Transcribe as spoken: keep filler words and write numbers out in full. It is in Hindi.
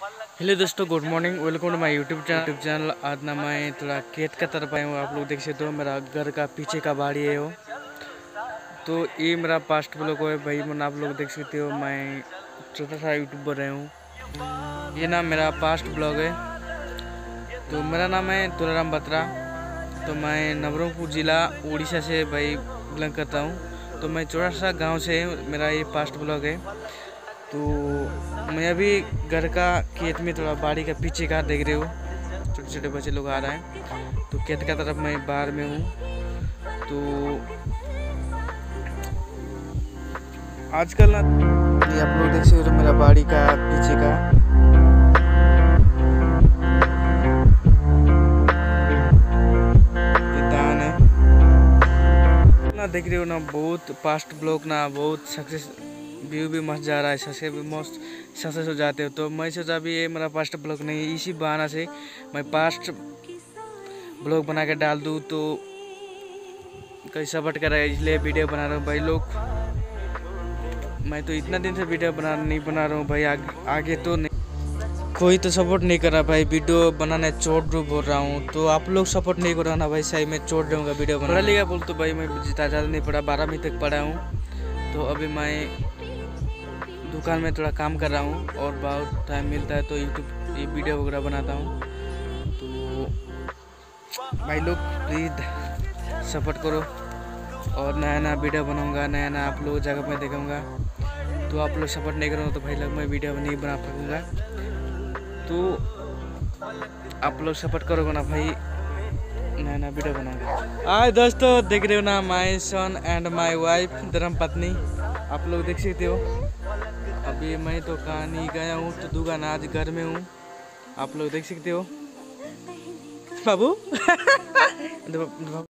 हेलो दोस्तों, good morning. Welcome to my YouTube channel YouTube channel आज ना मैं थोड़ा खेत का तरफ आया हूँ। आप लोग देख सकते हो मेरा घर का पीछे का बाड़ी है वो। तो ये मेरा पास्ट ब्लॉग है भाई, मन आप लोग देख सकते हो मैं छोटा सा यूट्यूबर रहा हूँ। ये ना मेरा पास्ट ब्लॉग है। तो मेरा नाम है तुलाराम बत्रा। तो मैं नवरंगपुर ज़िला उड़ीसा से भाई बिलोंग करता हूँ। तो मैं छोटा सा गाँव से मेरा ये पास्ट ब्लॉग है। तो मैं अभी घर का खेत में थोड़ा बाड़ी का पीछे का देख रहे हो, छोटे छोटे बच्चे लोग आ रहे हैं। तो खेत का तरफ मैं बाहर में हूँ। तो आजकल ना ये आप लोग देख सकते हो मेरा बाड़ी का पीछे का धान है ना, देख रहे हो ना। बहुत पास्ट ब्लॉग ना बहुत सक्सेस व्यू भी मस्त जा रहा है, सक्सेस भी मस्त सक्सेस हो जाते हो। तो मैं सोचा भी ये मेरा पास्ट ब्लॉग नहीं, इसी बहाना से मैं पास्ट ब्लॉग बना के डाल दूँ तो कहीं सपोर्ट कर रहा है, इसलिए वीडियो बना रहा हूँ भाई लोग। मैं तो इतना दिन से वीडियो बना नहीं बना रहा हूँ भाई, आगे, आगे तो नहीं कोई तो सपोर्ट नहीं कर रहा भाई। वीडियो बनाने छोड़ दो बोल रहा हूँ, तो आप लोग सपोर्ट नहीं कर रहा ना भाई, सही मैं छोड़ दूँगा वीडियो बना। पढ़ा लिखा बोल तो भाई मैं जितना ज़्यादा नहीं पढ़ा, बारहवीं तक पढ़ा हूँ। तो अभी मैं दुकान में थोड़ा काम कर रहा हूँ और बहुत टाइम मिलता है तो यूट्यूब ये वीडियो वगैरह बनाता हूँ। तो भाई लोग प्लीज़ सपोर्ट करो और नया नया वीडियो बनाऊँगा, नया नया आप लोग जगह में दिखाऊँगा। तो आप लोग सपोर्ट नहीं करोगे तो भाई लोग मैं वीडियो नहीं बना पाऊँगा। तो आप लोग सपोर्ट करोगे ना भाई, नया नया वीडियो बनाऊँगा। हाय दोस्तों, देख रहे हो ना my son and my wife धर्म पत्नी, आप लोग देख सकते हो। अभी मैं तो कहानी गया हूँ तो दुकान आज घर में हूँ, आप लोग देख सकते हो बाबू।